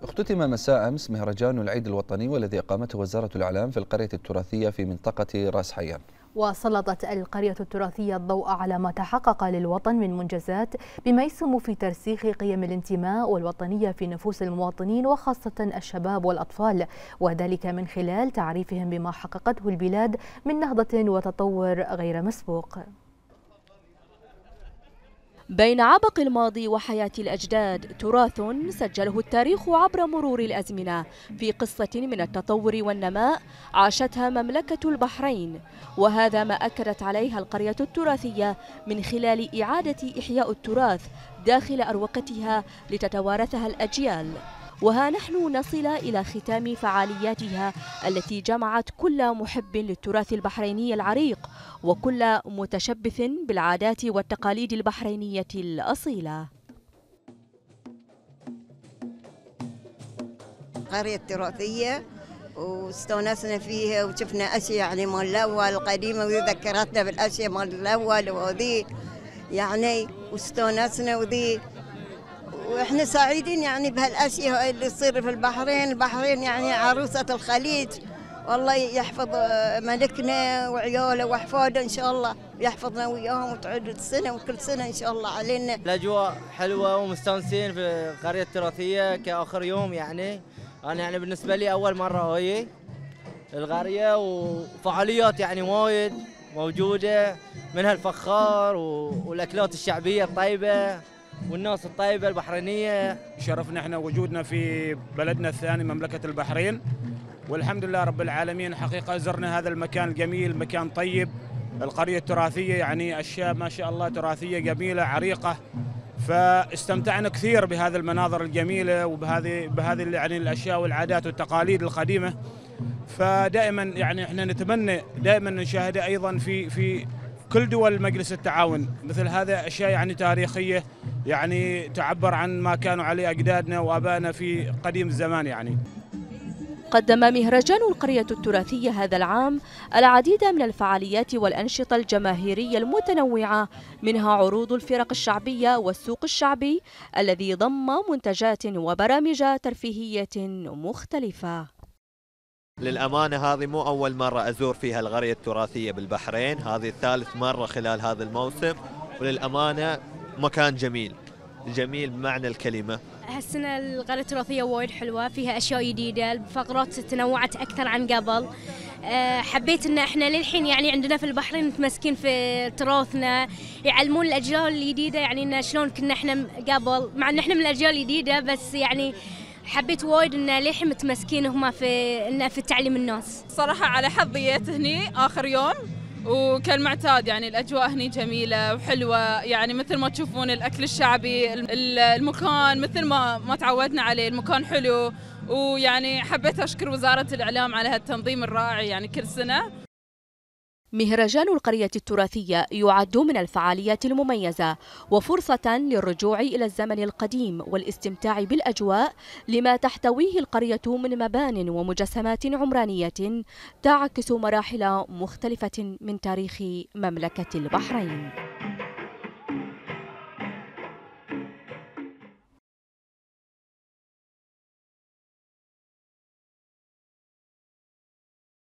اختتم مساء أمس مهرجان العيد الوطني والذي أقامته وزارة الإعلام في القرية التراثية في منطقة راس حيان. وسلطت القرية التراثية الضوء على ما تحقق للوطن من منجزات بما يسهم في ترسيخ قيم الانتماء والوطنية في نفوس المواطنين وخاصة الشباب والأطفال، وذلك من خلال تعريفهم بما حققته البلاد من نهضة وتطور غير مسبوق. بين عبق الماضي وحياة الأجداد تراث سجله التاريخ عبر مرور الأزمنة في قصة من التطور والنماء عاشتها مملكة البحرين، وهذا ما أكدت عليها القرية التراثية من خلال إعادة إحياء التراث داخل أروقتها لتتوارثها الأجيال. وها نحن نصل إلى ختام فعالياتها التي جمعت كل محب للتراث البحريني العريق وكل متشبث بالعادات والتقاليد البحرينية الأصيلة. قرية تراثية واستونسنا فيها وشفنا أشياء يعني مال الأول القديمة وذكرتنا بالأشياء مال الأول وذي يعني واستونسنا وذي، واحنا سعيدين يعني بهالاشياء اللي تصير في البحرين. البحرين يعني عروسة الخليج، والله يحفظ ملكنا وعياله واحفاده ان شاء الله، يحفظنا وياهم وتعود السنه وكل سنه ان شاء الله علينا. الاجواء حلوه ومستانسين في القريه التراثيه كاخر يوم. يعني انا يعني بالنسبه لي اول مره هي القريه، وفعاليات يعني وايد موجوده منها الفخار والاكلات الشعبيه الطيبه والناس الطيبة البحرينية. شرفنا احنا وجودنا في بلدنا الثاني مملكة البحرين، والحمد لله رب العالمين. حقيقة زرنا هذا المكان الجميل، مكان طيب، القرية التراثية يعني أشياء ما شاء الله تراثية جميلة عريقة، فاستمتعنا كثير بهذه المناظر الجميلة وبهذه يعني الأشياء والعادات والتقاليد القديمة. فدائما يعني احنا نتمنى دائما نشاهدها أيضا في كل دول مجلس التعاون، مثل هذا أشياء يعني تاريخية يعني تعبر عن ما كانوا عليه أجدادنا وآبائنا في قديم الزمان. يعني قدم مهرجان القرية التراثية هذا العام العديد من الفعاليات والأنشطة الجماهيرية المتنوعة، منها عروض الفرق الشعبية والسوق الشعبي الذي ضم منتجات وبرامج ترفيهية مختلفة. للأمانة هذه مو أول مرة أزور فيها القرية التراثية بالبحرين، هذه ثالث مرة خلال هذا الموسم، وللأمانة مكان جميل بمعنى الكلمة. هالسنة القرية التراثية وايد حلوة، فيها أشياء جديدة، الفقرات تنوعت أكثر عن قبل. حبيت إن إحنا للحين يعني عندنا في البحرين متمسكين في تراثنا، يعلمون الأجيال الجديدة يعني إن شلون كنا إحنا قبل، مع إن إحنا من الأجيال الجديدة بس يعني حبيت وايد إن للحين متمسكين هما في تعليم الناس. صراحة على حظيت هني آخر يوم، وكالمعتاد يعني الأجواء هني جميلة وحلوة، يعني مثل ما تشوفون الأكل الشعبي، المكان مثل ما تعودنا عليه، المكان حلو. ويعني حبيت أشكر وزارة الإعلام على هالتنظيم الرائع يعني كل سنة. مهرجان القرية التراثية يعد من الفعاليات المميزة وفرصة للرجوع إلى الزمن القديم والاستمتاع بالأجواء لما تحتويه القرية من مبان ومجسمات عمرانية تعكس مراحل مختلفة من تاريخ مملكة البحرين.